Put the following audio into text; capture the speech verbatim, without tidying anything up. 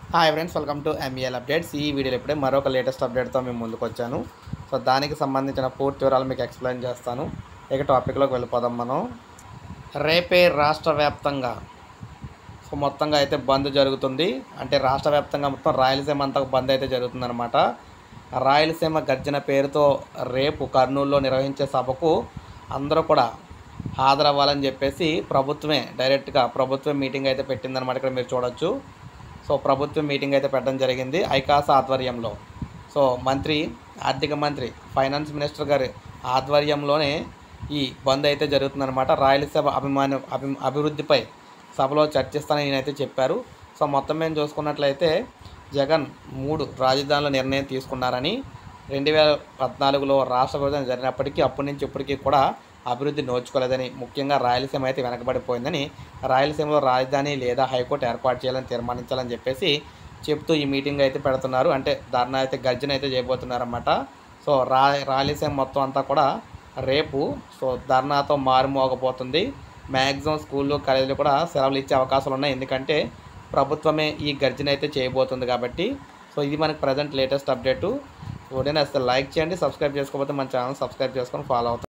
Hi friends, welcome to MEL updates. ఈ వీడియోలో ఇప్పుడే మరొక లేటెస్ట్ అప్డేట్తో మేము ముందుకు వచ్చాను. సో దానికి సంబంధించిన పూర్తి వివరాలు మీకు ఎక్స్ప్లెయిన్ చేస్తాను. ఇక టాపిక్లోకి వెళ్ళిపోదాం. మనం రేపే రాష్ట్ర వ్యాప్తంగా సో మొత్తంగా అయితే బంద్ జరుగుతుంది. అంటే రాష్ట్ర వ్యాప్తంగా మొత్తం రాయలసీమ అంతా బంద్ అయితే జరుగుతుందన్నమాట. రాయలసీమ గర్జన పేరుతో రేపు కర్నూలులో నిర్వహించే సభకు అందరూ కూడా హాజరవ్వాలని చెప్పేసి ప్రభుత్వమే డైరెక్ట్గా ప్రభుత్వం మీటింగ్ అయితే పెట్టిందనమాట. ఇక్కడ మీరు చూడొచ్చు. సో ప్రభుత్వం మీటింగ్ అయితే పెట్టడం జరిగింది ఐకాస ఆధ్వర్యంలో. సో మంత్రి ఆర్థిక మంత్రి ఫైనాన్స్ మినిస్టర్ గారి ఆధ్వర్యంలోనే ఈ బంద్ అయితే జరుగుతుందన్నమాట. రాయలసీమ అభిమాన అభి అభివృద్ధిపై సభలో చర్చిస్తానని నేనైతే చెప్పారు. సో మొత్తం మేము చూసుకున్నట్లయితే జగన్ మూడు రాజధానుల నిర్ణయం తీసుకున్నారని, రెండు వేల పద్నాలుగులో రాష్ట్ర విభజన జరిగినప్పటికీ అప్పటి నుంచి ఇప్పటికీ కూడా అభివృద్ధి నోచుకోలేదని, ముఖ్యంగా రాయలసీమ అయితే వెనకబడిపోయిందని, రాయలసీమలో రాజధాని లేదా హైకోర్టు ఏర్పాటు చేయాలని తీర్మానించాలని చెప్పేసి చెప్తూ ఈ మీటింగ్ అయితే పెడుతున్నారు. అంటే ధర్నా అయితే గర్జన అయితే చేయబోతున్నారన్నమాట. సో రా రాయలసీమ మొత్తం అంతా కూడా రేపు సో ధర్నాతో మారుమోగబోతుంది. మ్యాక్సిమం స్కూళ్ళు కాలేజీలు కూడా సెలవులు ఇచ్చే అవకాశాలు ఉన్నాయి. ఎందుకంటే ప్రభుత్వమే ఈ గర్జన అయితే చేయబోతుంది కాబట్టి. సో ఇది మనకి ప్రజెంట్ లేటెస్ట్ అప్డేటు. వీడియోని అసలు లైక్ చేయండి, సబ్స్క్రైబ్ చేసుకోకపోతే మన ఛానల్ సబ్స్క్రైబ్ చేసుకొని ఫాలో అవుతాం.